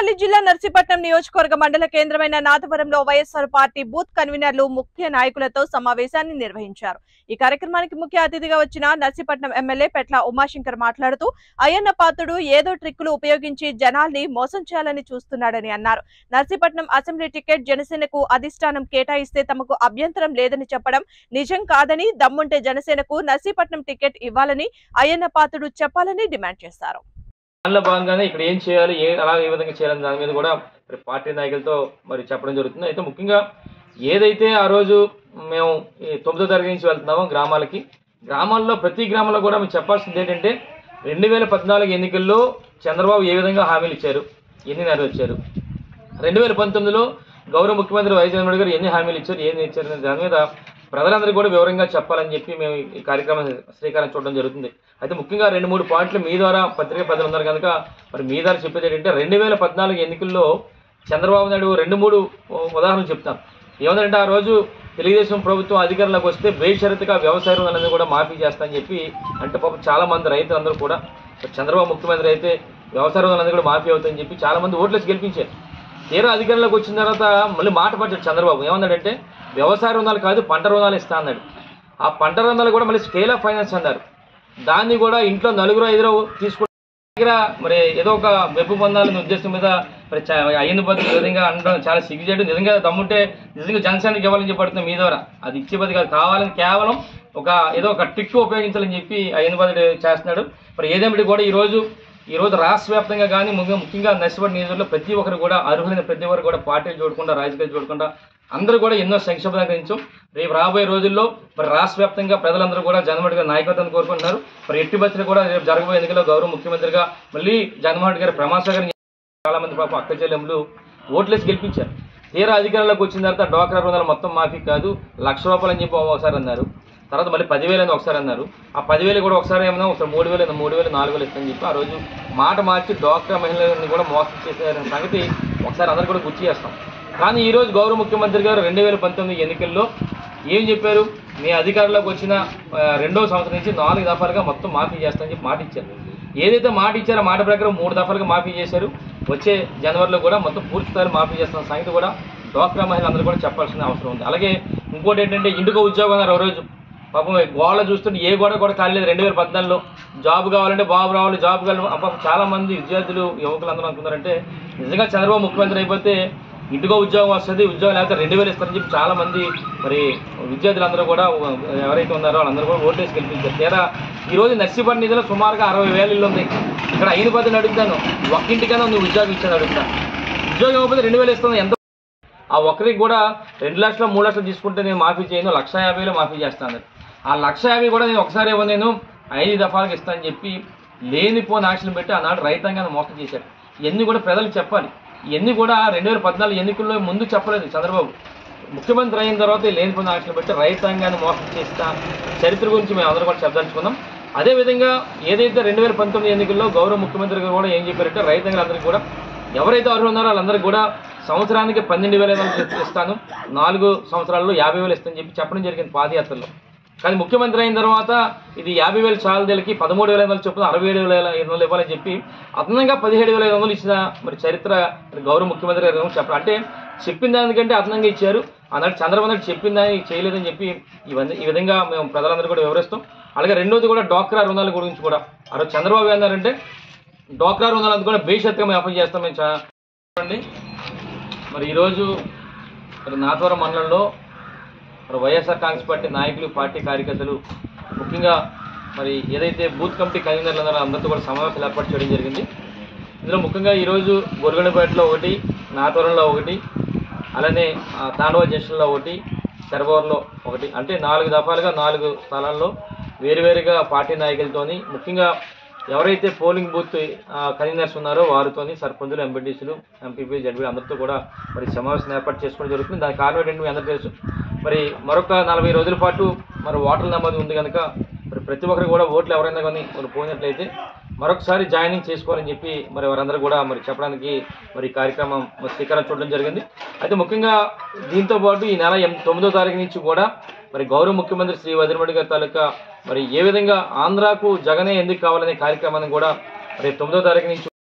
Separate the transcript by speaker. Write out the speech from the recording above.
Speaker 1: అనకాపల్లి జిల్లా నర్సీపట్నం నియోజకవర్గ మండల కేంద్రమైన నాథవరంలో వైఎస్ఆర్ పార్టీ బూత్ కన్వీనర్లు ముఖ్య నాయకులతో సమావేశాన్ని నిర్వహించారు। ఈ కార్యక్రమానికి ముఖ్య అతిథిగా వచ్చిన నర్సీపట్నం ఎమ్మెల్యే పెట్ల ఉమాశంకర్ మాట్లాడుతూ అయ్యన్న పాత్రుడు ఏదో ట్రిక్కులు ఉపయోగించి జనాల్ని మోసం చేయాలని చూస్తున్నాడని అన్నారు। నర్సీపట్నం అసెంబ్లీ టికెట్ జనసేనకు అధిష్టానం కేటాయిస్తే తమకు అభ్యంతరం లేదని చెప్పడం నిజం కాదని, దమ్ముంటే జనసేనకు నర్సీపట్నం టికెట్ ఇవ్వాలని అయ్యన్న పాత్రుడు చెప్పాలని డిమాండ్ చేశారు।
Speaker 2: దానిలో భాగంగానే ఇక్కడ ఏం చేయాలి, ఏ విధంగా చేయాలని దాని మీద కూడా పార్టీ నాయకులతో మరి చెప్పడం జరుగుతుంది। అయితే ముఖ్యంగా ఏదైతే ఆ రోజు మేము 9వ తరగతి నుంచి వెళ్తున్నామో గ్రామాల్లో ప్రతి గ్రామంలో కూడా మేము చెప్పాల్సింది ఏంటంటే 2014 ఎన్నికల్లో చంద్రబాబు ఏ విధంగా హామీలు ఇచ్చారు, ఎన్ని నెరవేర్చారు, 2019లో గౌరవ ముఖ్యమంత్రి వైఎస్ జగన్మోహన్ రెడ్డి గారు ఎన్ని హామీలు ఇచ్చారు, ఏమి ఇచ్చారు దాని మీద ప్రజలందరూ కూడా వివరంగా చెప్పాలని చెప్పి మేము ఈ కార్యక్రమం శ్రీకారం చూడడం జరుగుతుంది। అయితే ముఖ్యంగా 2-3 పాయింట్లు మీ ద్వారా పత్రికా ప్రజలు ఉన్నారు కనుక మరి మీ ద్వారా చెప్పేది ఏంటంటే 2014 ఎన్నికల్లో చంద్రబాబు నాయుడు 2-3 ఉదాహరణలు చెప్తాను। ఏమందంటే ఆ రోజు తెలుగుదేశం ప్రభుత్వం అధికారంలోకి వస్తే బేషరతుగా వ్యవసాయ రుణాలన్నీ కూడా మాఫీ చేస్తానని చెప్పి అంటే పాపం చాలా మంది రైతులందరూ కూడా చంద్రబాబు ముఖ్యమంత్రి అయితే వ్యవసాయ రుణాలన్నీ కూడా మాఫీ అవుతాయని చెప్పి చాలా మంది ఓట్లేసి గెలిపించారు। తీరా అధికారంలోకి వచ్చిన తర్వాత మళ్ళీ మాట పడ్డాడు చంద్రబాబు, ఏమన్నాడంటే వ్యవసాయ రుణాలు కాదు పంట రుణాలు ఇస్తా అన్నాడు। ఆ పంట రుణాలు కూడా మళ్ళీ స్కేల్ ఆఫ్ ఫైనాన్స్ అన్నారు, దాన్ని కూడా ఇంట్లో 4-5 తీసుకుంటే దగ్గర మరి ఏదో ఒక మెప్పు పొందాలని ఉద్దేశం మీద మరి అయ్యన్న పద్ధతి విధంగా అనడం చాలా సిగ్గుచేయడం। నిజంగా దమ్ముంటే నిజంగా జనసేనకి ఇవ్వాలని చెప్పడుతుంది మీ ద్వారా, అది ఇచ్చే పద్ధతి కాదు, కావాలని కేవలం ఏదో ఒక ట్రిక్ ఉపయోగించాలని చెప్పి అయ్యన్న పద్ధతి చేస్తున్నాడు। మరి ఏదేమిటి కూడా ఈ రోజు రాష్ట్ర వ్యాప్తంగా కానీ ముఖ్యంగా నర్సీపట్నం నియోజకవర్గంలో ప్రతి ఒక్కరు కూడా అర్హులైన ప్రతి ఒక్కరు కూడా పార్టీలు చూడకుండా రాజకీయాలు చూడకుండా అందరూ కూడా ఎన్నో సంక్షేమ అందించాం। రేపు రాబోయే రోజుల్లో మరి రాష్ట్ర వ్యాప్తంగా ప్రజలందరూ కూడా జగన్మోహన్ రెడ్డి గారి నాయకత్వాన్ని కోరుకుంటున్నారు। మరి ఎట్టి బస్సులు కూడా రేపు జరగబోయే ఎన్నికల్లో గౌరవ ముఖ్యమంత్రిగా మళ్ళీ జగన్మోహన్ రెడ్డి గారి ప్రమాణ స్వీకారం చాలా మంది పాపం అక్క చెల్లెములు ఓట్లేసి గెలిపించారు। తీరా అధికారంలోకి వచ్చిన తర్వాత డ్వాక్రా రుణాలు మొత్తం మాఫీ కాదు, ₹1,00,000 అని చెప్పి ఒకసారి అన్నారు, తర్వాత మళ్ళీ 10,000 అని ఒకసారి అన్నారు, ఆ 10,000 కూడా ఒకసారి ఏమన్నా ఒకసారి 3,000, 4,000 ఇస్తామని చెప్పి ఆ రోజు మాట మార్చి డ్వాక్రా మహిళలను కూడా మోసం చేశారనే సంగతి ఒకసారి అందరూ కూడా గుర్తు చేస్తాం। కానీ ఈరోజు గౌరవ ముఖ్యమంత్రి గారు 2019 ఎన్నికల్లో ఏం చెప్పారు, మీ అధికారంలోకి వచ్చిన 2వ సంవత్సరం నుంచి 4 దఫాలుగా మొత్తం మాఫీ చేస్తామని చెప్పి మాట ఇచ్చారు। ఏదైతే మాట ఇచ్చారో మాట ప్రకారం 3 దఫాలుగా మాఫీ చేశారు, వచ్చే జనవరిలో కూడా మొత్తం పూర్తి స్థాయిలో మాఫీ చేస్తున్న సంగతి కూడా డ్వాక్రా మహిళలందరూ కూడా చెప్పాల్సిన అవసరం ఉంది। అలాగే ఇంకోటి ఏంటంటే ఇంటికో ఉద్యోగం అన్నారు, రోజు పాపం గోడ చూస్తుంటే ఏ గోడ కూడా ఖాళీ లేదు। 2014లో జాబ్ కావాలంటే బాబు రావాలి, జాబ్ కావాలి, పాపం చాలా మంది విద్యార్థులు యువకులు అందరూ అనుకున్నారంటే నిజంగా చంద్రబాబు ముఖ్యమంత్రి అయిపోతే ఇంటికో ఉద్యోగం వస్తుంది, ఉద్యోగం లేకపోతే 2,000 ఇస్తారని చెప్పి చాలా మంది మరి విద్యార్థులందరూ కూడా ఎవరైతే ఉన్నారో వాళ్ళందరూ కూడా ఓట్లేసి గెలిపించారు। తీరా ఈరోజు నర్సీపట్నం నిధులు సుమారుగా 60,000 ఇల్లు ఉంది। ఇక్కడ 5 పద్ధతిని అడుగుతాను, ఒక్కింటికైనా నువ్వు ఉద్యోగం ఇచ్చాను అడుగుతాను, ఉద్యోగం ఇవ్వకపోతే 2,000 ఇస్తాను, ఎంత ఆ ఒక్కరికి కూడా 2 లక్షలు 3 లక్షలు తీసుకుంటే నేను మాఫీ చేయను, 1,50,000 మాఫీ చేస్తాను। ఆ 1,50,000 కూడా నేను ఒకసారి ఇవ్వ, నేను 5 దఫాలకు ఇస్తానని చెప్పి లేనిపోని ఆశలు పెట్టి ఆనాడు రైతాంగాన్ని మోసం చేశారు। ఇవన్నీ కూడా ప్రజలకు చెప్పాలి, ఇవన్నీ కూడా 2014 ఎన్నికల్లో ముందు చెప్పలేదు చంద్రబాబు, ముఖ్యమంత్రి అయిన తర్వాత లేనిపోని ఆశలు పెట్టి రైతాంగాన్ని మోసం చేసిన చరిత్ర గురించి మేము అందరూ కూడా చెప్పదలుచుకున్నాం। అదేవిధంగా ఏదైతే 2019 ఎన్నికల్లో గౌరవ ముఖ్యమంత్రి గారు కూడా ఏం చెప్పారంటే రైతాంగులందరికీ కూడా ఎవరైతే అర్హులు ఉన్నారో వాళ్ళందరికీ కూడా సంవత్సరానికి 12,000 ఇస్తాను, 4 సంవత్సరాల్లో 50,000 ఇస్తానని చెప్పి చెప్పడం జరిగింది పాదయాత్రలో। కానీ ముఖ్యమంత్రి అయిన తర్వాత ఇది 50,000 చాలదేలకి 13,500 చొప్పున 67,500 ఇవ్వాలని చెప్పి అదనంగా 17,500 ఇచ్చిన మరి చరిత్ర గౌరవ ముఖ్యమంత్రి గారు చెప్పారు। అంటే చెప్పిన దానికంటే అదనంగా ఇచ్చారు, అన్నట్టు చంద్రబాబు నాయుడు చెప్పిన దాన్ని చేయలేదని చెప్పి ఈ విధంగా మేము ప్రజలందరూ కూడా వివరిస్తాం। అలాగే రెండోది కూడా డ్వాక్రా రుణాల గురించి కూడా ఆ రోజు చంద్రబాబు ఏమన్నారంటే డ్వాక్రా రుణాలను కూడా బేషరతుగా మేము అప్లై చేస్తాం మేము చూడండి। మరి ఈరోజు మరి నాథవరం మండలంలో వైఎస్ఆర్ కాంగ్రెస్ పార్టీ నాయకులు, పార్టీ కార్యకర్తలు ముఖ్యంగా మరి ఏదైతే బూత్ కమిటీ కన్వీనర్లు ఉన్నారో అందరితో కూడా సమావేశాలు ఏర్పాటు చేయడం జరిగింది। ఇందులో ముఖ్యంగా ఈరోజు గొరగండిపేటలో ఒకటి, నాథవరంలో ఒకటి, అలానే తాండవ జంక్షన్లో ఒకటి, తెరవూరులో ఒకటి, అంటే 4 దఫాలుగా 4 స్థలాల్లో వేరువేరుగా పార్టీ నాయకులతోని ముఖ్యంగా ఎవరైతే పోలింగ్ బూత్ కన్వీనర్స్ ఉన్నారో వారితోని సర్పంచులు, ఎంపీటీసీలు, ఎంపీపీ, జడ్పీ అందరితో కూడా మరి సమావేశం ఏర్పాటు చేసుకోవడం జరుగుతుంది। దానికి కారణం ఏంటంటే మీ అందరూ తెలుసు, మరి మరొక 40 రోజుల పాటు మరి ఓటర్ల నమోదు ఉంది కనుక మరి ప్రతి ఒక్కరు కూడా ఓట్లు ఎవరైనా కానీ మరి పోయినట్లయితే మరొకసారి జాయినింగ్ చేసుకోవాలని చెప్పి మరి వారందరూ కూడా మరి చెప్పడానికి మరి కార్యక్రమం శ్రీకారం చూడడం జరిగింది। అయితే ముఖ్యంగా దీంతో పాటు ఈ నెల 9వ తారీఖు నుంచి కూడా మరి గౌరవ ముఖ్యమంత్రి శ్రీ జగన్మోహన్ రెడ్డి గారి తాలూకా మరి ఏ విధంగా ఆంధ్రాకు జగనే ఎందుకు కావాలనే కార్యక్రమాన్ని కూడా రేపు 9వ తారీఖు నుంచి